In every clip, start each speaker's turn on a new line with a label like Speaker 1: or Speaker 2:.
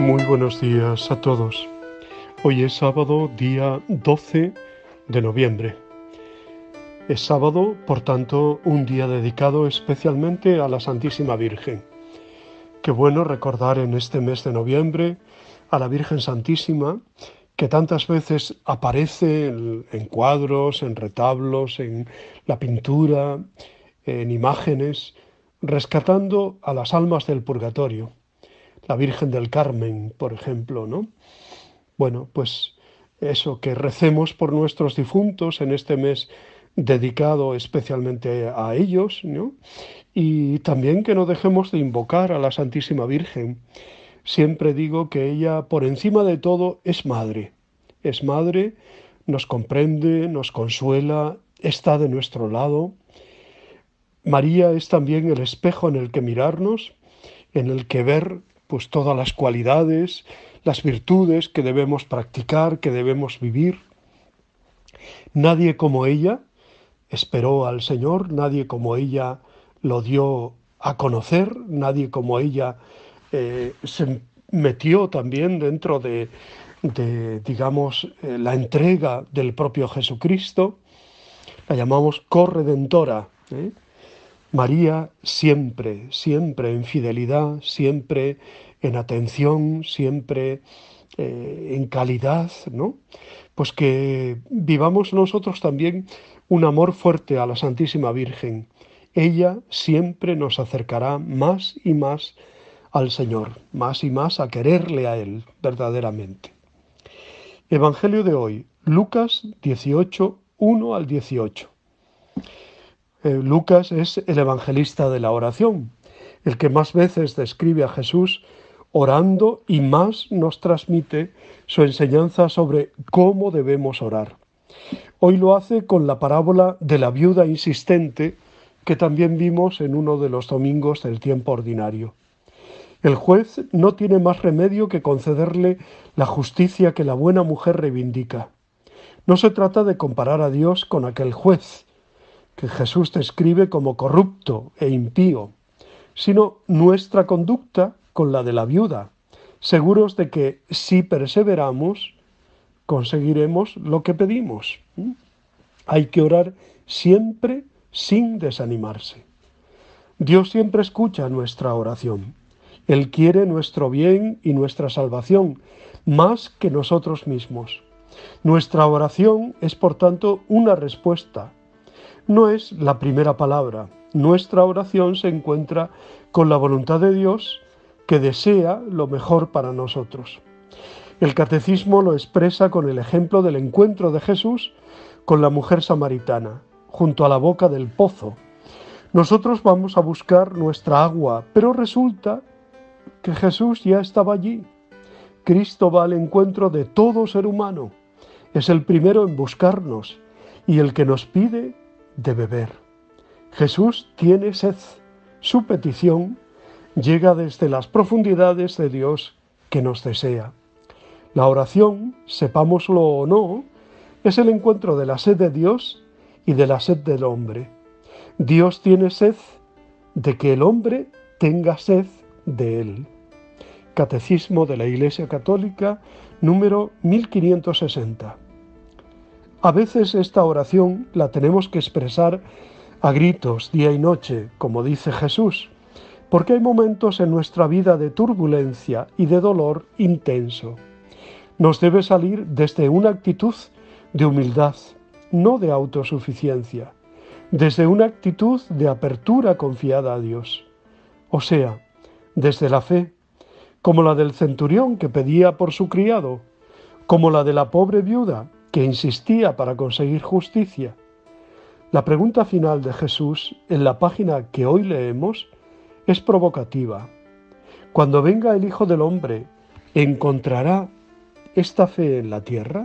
Speaker 1: Muy buenos días a todos. Hoy es sábado, día 12 de noviembre. Es sábado, por tanto, un día dedicado especialmente a la Santísima Virgen. Qué bueno recordar en este mes de noviembre a la Virgen Santísima, que tantas veces aparece en cuadros, en retablos, en la pintura, en imágenes, rescatando a las almas del purgatorio. La Virgen del Carmen, por ejemplo, ¿no? Bueno, pues eso, que recemos por nuestros difuntos en este mes dedicado especialmente a ellos, ¿no? Y también que no dejemos de invocar a la Santísima Virgen. Siempre digo que ella, por encima de todo, es madre, nos comprende, nos consuela, está de nuestro lado. María es también el espejo en el que mirarnos, en el que ver pues todas las cualidades, las virtudes que debemos practicar, que debemos vivir. Nadie como ella esperó al Señor, nadie como ella lo dio a conocer, nadie como ella se metió también dentro digamos, la entrega del propio Jesucristo. La llamamos corredentora, ¿eh? María siempre, siempre en fidelidad, siempre en atención, siempre en calidad, ¿no? Pues que vivamos nosotros también un amor fuerte a la Santísima Virgen. Ella siempre nos acercará más y más al Señor, más y más a quererle a Él verdaderamente. Evangelio de hoy, Lucas 18, 1 al 18. Lucas es el evangelista de la oración, el que más veces describe a Jesús orando y más nos transmite su enseñanza sobre cómo debemos orar. Hoy lo hace con la parábola de la viuda insistente que también vimos en uno de los domingos del tiempo ordinario. El juez no tiene más remedio que concederle la justicia que la buena mujer reivindica. No se trata de comparar a Dios con aquel juez que Jesús describe como corrupto e impío, sino nuestra conducta con la de la viuda, seguros de que si perseveramos, conseguiremos lo que pedimos. Hay que orar siempre sin desanimarse. Dios siempre escucha nuestra oración. Él quiere nuestro bien y nuestra salvación, más que nosotros mismos. Nuestra oración es, por tanto, una respuesta. No es la primera palabra. Nuestra oración se encuentra con la voluntad de Dios que desea lo mejor para nosotros. El catecismo lo expresa con el ejemplo del encuentro de Jesús con la mujer samaritana, junto a la boca del pozo. Nosotros vamos a buscar nuestra agua, pero resulta que Jesús ya estaba allí. Cristo va al encuentro de todo ser humano. Es el primero en buscarnos y el que nos pide de beber. Jesús tiene sed. Su petición llega desde las profundidades de Dios que nos desea. La oración, sepámoslo o no, es el encuentro de la sed de Dios y de la sed del hombre. Dios tiene sed de que el hombre tenga sed de Él. Catecismo de la Iglesia Católica, número 1560. A veces esta oración la tenemos que expresar a gritos, día y noche, como dice Jesús, porque hay momentos en nuestra vida de turbulencia y de dolor intenso. Nos debe salir desde una actitud de humildad, no de autosuficiencia, desde una actitud de apertura confiada a Dios, o sea, desde la fe, como la del centurión que pedía por su criado, como la de la pobre viuda que insistía para conseguir justicia. La pregunta final de Jesús en la página que hoy leemos es provocativa. Cuando venga el Hijo del Hombre, ¿encontrará esta fe en la tierra?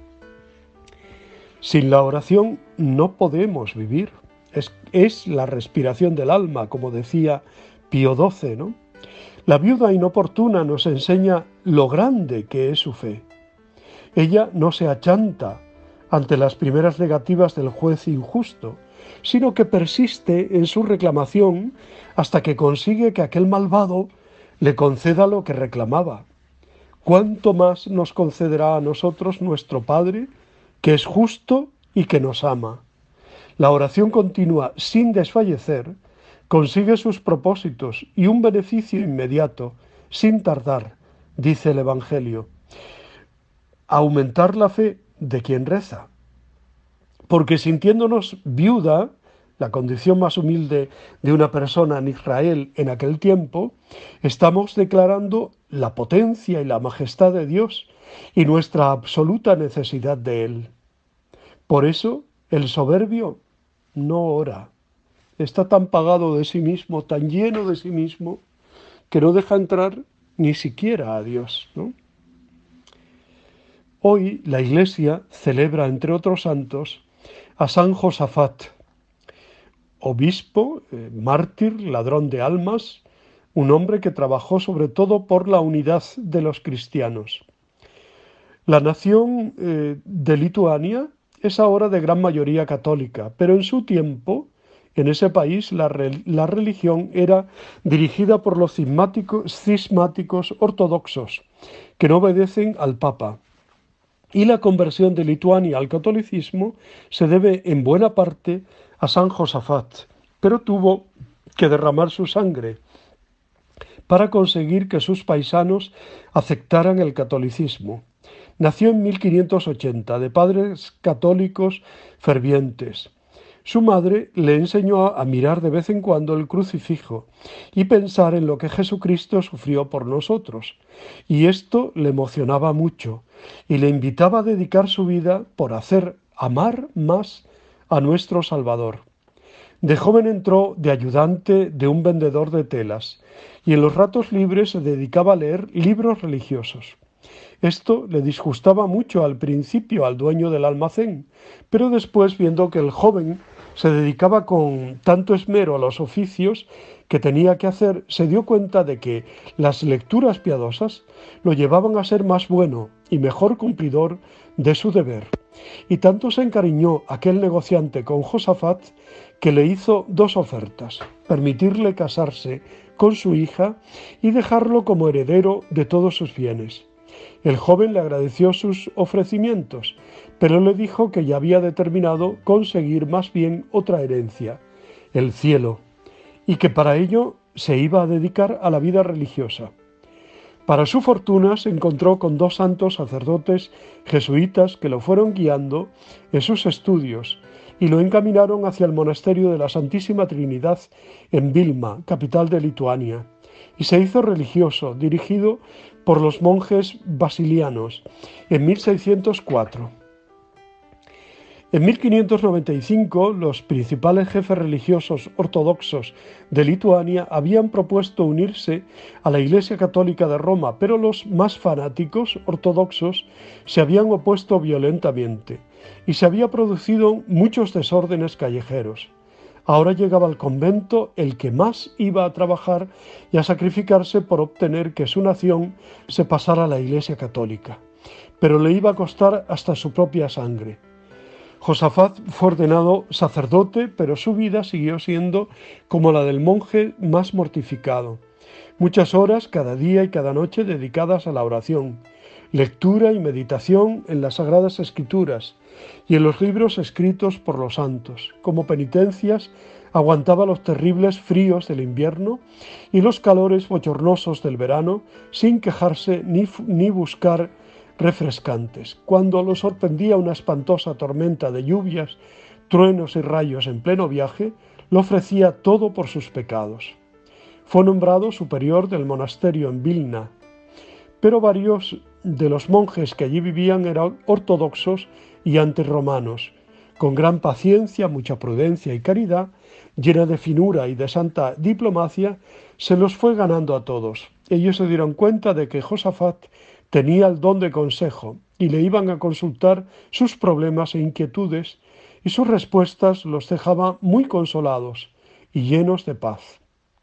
Speaker 1: Sin la oración no podemos vivir. Es la respiración del alma, como decía Pío XII, ¿no? La viuda inoportuna nos enseña lo grande que es su fe. Ella no se achanta ante las primeras negativas del juez injusto, sino que persiste en su reclamación hasta que consigue que aquel malvado le conceda lo que reclamaba. ¿cuánto más nos concederá a nosotros nuestro Padre, que es justo y que nos ama? La oración continua sin desfallecer consigue sus propósitos y un beneficio inmediato, sin tardar, dice el Evangelio: aumentar la fe de quien reza. Porque sintiéndonos viuda, la condición más humilde de una persona en Israel en aquel tiempo, estamos declarando la potencia y la majestad de Dios y nuestra absoluta necesidad de Él. Por eso el soberbio no ora. Está tan pagado de sí mismo, tan lleno de sí mismo, que no deja entrar ni siquiera a Dios, ¿no? Hoy la Iglesia celebra, entre otros santos, a San Josafat, obispo, mártir, ladrón de almas, un hombre que trabajó sobre todo por la unidad de los cristianos. La nación de Lituania es ahora de gran mayoría católica, pero en su tiempo, en ese país, la religión era dirigida por los cismáticos ortodoxos, que no obedecen al Papa. Y la conversión de Lituania al catolicismo se debe en buena parte a San Josafat, pero tuvo que derramar su sangre para conseguir que sus paisanos aceptaran el catolicismo. Nació en 1580 de padres católicos fervientes. Su madre le enseñó a mirar de vez en cuando el crucifijo y pensar en lo que Jesucristo sufrió por nosotros, y esto le emocionaba mucho y le invitaba a dedicar su vida por hacer amar más a nuestro Salvador. De joven entró de ayudante de un vendedor de telas y en los ratos libres se dedicaba a leer libros religiosos. Esto le disgustaba mucho al principio al dueño del almacén, pero después, viendo que el joven se dedicaba con tanto esmero a los oficios que tenía que hacer, se dio cuenta de que las lecturas piadosas lo llevaban a ser más bueno y mejor cumplidor de su deber. Y tanto se encariñó aquel negociante con Josafat que le hizo dos ofertas: permitirle casarse con su hija y dejarlo como heredero de todos sus bienes. El joven le agradeció sus ofrecimientos, pero le dijo que ya había determinado conseguir más bien otra herencia, el cielo, y que para ello se iba a dedicar a la vida religiosa. Para su fortuna se encontró con dos santos sacerdotes jesuitas que lo fueron guiando en sus estudios y lo encaminaron hacia el monasterio de la Santísima Trinidad en Vilna, capital de Lituania, y se hizo religioso, dirigido por los monjes basilianos, en 1604. En 1595, los principales jefes religiosos ortodoxos de Lituania habían propuesto unirse a la Iglesia Católica de Roma, pero los más fanáticos ortodoxos se habían opuesto violentamente y se había producido muchos desórdenes callejeros. Ahora llegaba al convento el que más iba a trabajar y a sacrificarse por obtener que su nación se pasara a la Iglesia Católica, pero le iba a costar hasta su propia sangre. Josafat fue ordenado sacerdote, pero su vida siguió siendo como la del monje más mortificado. Muchas horas cada día y cada noche dedicadas a la oración, lectura y meditación en las Sagradas Escrituras y en los libros escritos por los santos. Como penitencias, aguantaba los terribles fríos del invierno y los calores bochornosos del verano sin quejarse ni buscar refrescantes. Cuando lo sorprendía una espantosa tormenta de lluvias, truenos y rayos en pleno viaje, lo ofrecía todo por sus pecados. Fue nombrado superior del monasterio en Vilna, pero varios de los monjes que allí vivían eran ortodoxos y antirromanos. Con gran paciencia, mucha prudencia y caridad, llena de finura y de santa diplomacia, se los fue ganando a todos. Ellos se dieron cuenta de que Josafat tenía el don de consejo y le iban a consultar sus problemas e inquietudes, y sus respuestas los dejaba muy consolados y llenos de paz.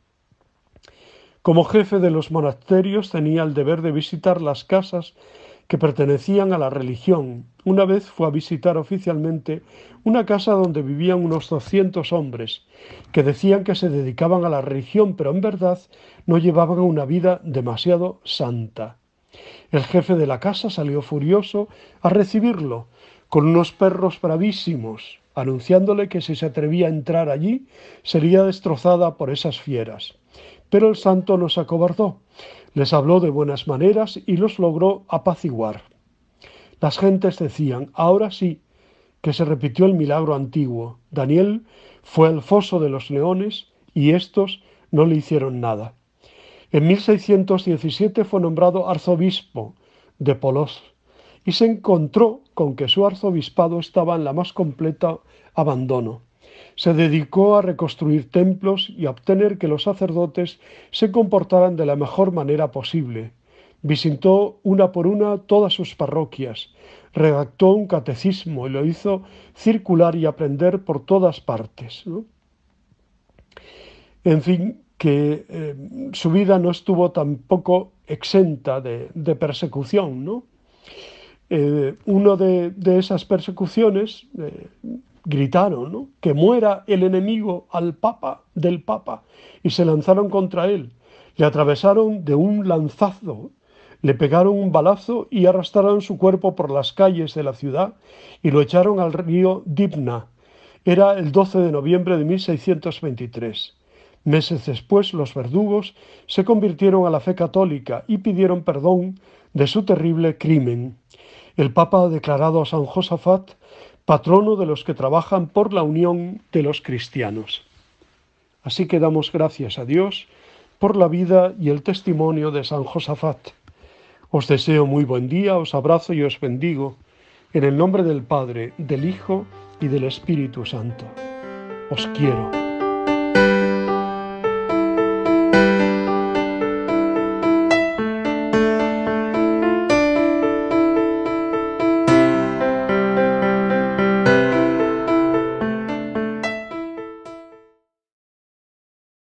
Speaker 1: Como jefe de los monasterios tenía el deber de visitar las casas que pertenecían a la religión. Una vez fue a visitar oficialmente una casa donde vivían unos 200 hombres, que decían que se dedicaban a la religión, pero en verdad no llevaban una vida demasiado santa. El jefe de la casa salió furioso a recibirlo, con unos perros bravísimos, anunciándole que si se atrevía a entrar allí, sería destrozada por esas fieras. Pero el santo no se acobardó, les habló de buenas maneras y los logró apaciguar. Las gentes decían: ahora sí, que se repitió el milagro antiguo. Daniel fue al foso de los leones y éstos no le hicieron nada. En 1617 fue nombrado arzobispo de Poloz y se encontró con que su arzobispado estaba en la más completa abandono. Se dedicó a reconstruir templos y a obtener que los sacerdotes se comportaran de la mejor manera posible. Visitó una por una todas sus parroquias, redactó un catecismo y lo hizo circular y aprender por todas partes, ¿no? En fin, que su vida no estuvo tampoco exenta de persecución, ¿no? Uno de esas persecuciones gritaron, ¿no?, que muera el enemigo al Papa, del Papa, y se lanzaron contra él. Le atravesaron de un lanzazo, le pegaron un balazo y arrastraron su cuerpo por las calles de la ciudad y lo echaron al río Dibna. Era el 12 de noviembre de 1623. Meses después, los verdugos se convirtieron a la fe católica y pidieron perdón de su terrible crimen. El Papa ha declarado a San Josafat patrono de los que trabajan por la unión de los cristianos. Así que damos gracias a Dios por la vida y el testimonio de San Josafat. Os deseo muy buen día, os abrazo y os bendigo, en el nombre del Padre, del Hijo y del Espíritu Santo. Os quiero.